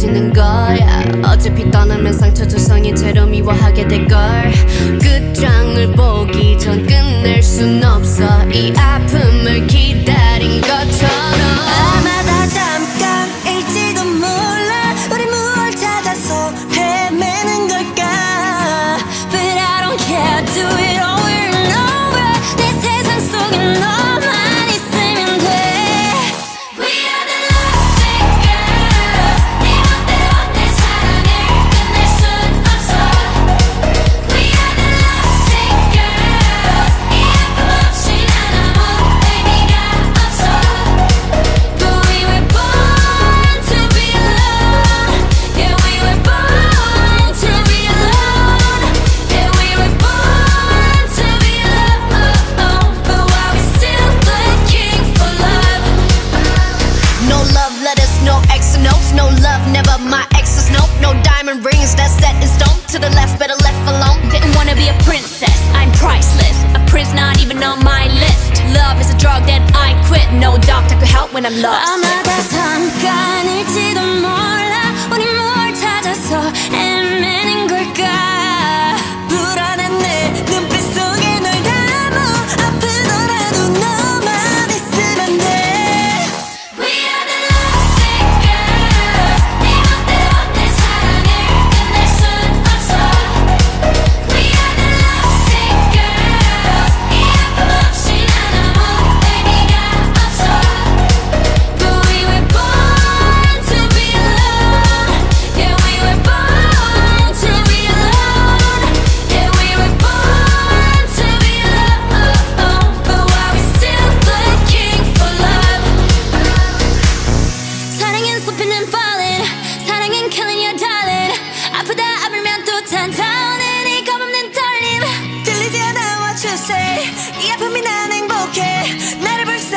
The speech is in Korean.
버리는 거야. 어차피 떠나면 상처 조성이 채로 미워하게 될걸. 끝장을 보기 전 끝낼 순 없어. 이 아픔을 기다린 것처럼. 아마 다 잠깐일지도 몰라. 우리 무얼 찾아서 헤매는 걸까. But I don't care, do it over and over. 내 세상 속에 너만 있으면 돼. We are the lovesick girls. 네 멋대로 내 사랑을 끝낼 순 없어. We are the lovesick girls. 이 아픔 없이 난 아무 의미가 없어. But we were born to be alone. Yeah, we were born to be alone. Yeah, we were born to be alone. But why we still looking for love? No love letters, no X notes. No love, never my exes, nope. No diamond rings, that's set in stone. To the left, better left alone. Didn't wanna be a princess, I'm priceless. A prince not even on my list. Love is a drug that I quit. No doctor could help when I'm lost. 아마 다 잠깐일지도 몰라. 우리 뭘 찾아서 헤매는 걸까. 불안한 내 눈빛 속에 널 담아. 아프더라도 너만 있으면 돼. We are the lovesick girls. 네 멋대로 내 사랑을 끝낼 순 없어. We are the lovesick girls. 이 아픔 없이 난 아무 의미가 없어. But we were born to be alone. Yeah, we were born to be alone. Yeah, we were born to be alone. But why we still looking for love? 사랑은 쏟히는 falling. 사랑은 killing you darling. 아프다 아물면 또 찾아오는 이 겁없는 떨림. 들리지 않아 what you say. 이 아픔이 난 행복해. 나를 볼 수